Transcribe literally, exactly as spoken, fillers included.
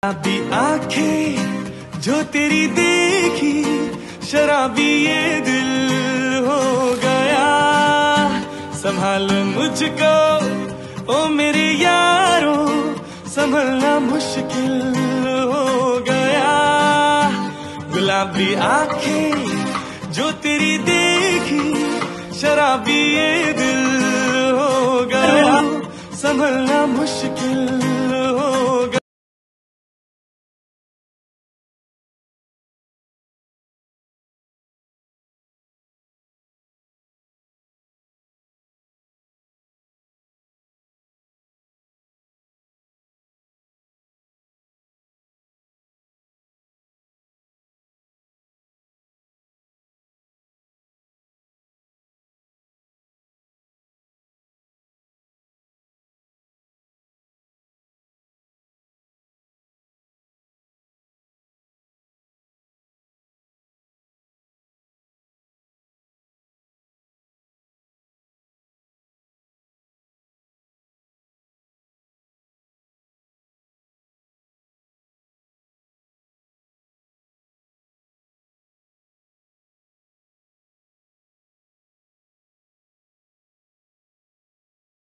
शराबी आंखें जो तेरी देखी, शराबी ये दिल हो गया। संभाल मुझको ओ मेरे यारो, संभलना मुश्किल हो गया। गुलाबी आंखें जो तेरी देखी, शराबी ये दिल हो गया। संभलना मुश्किल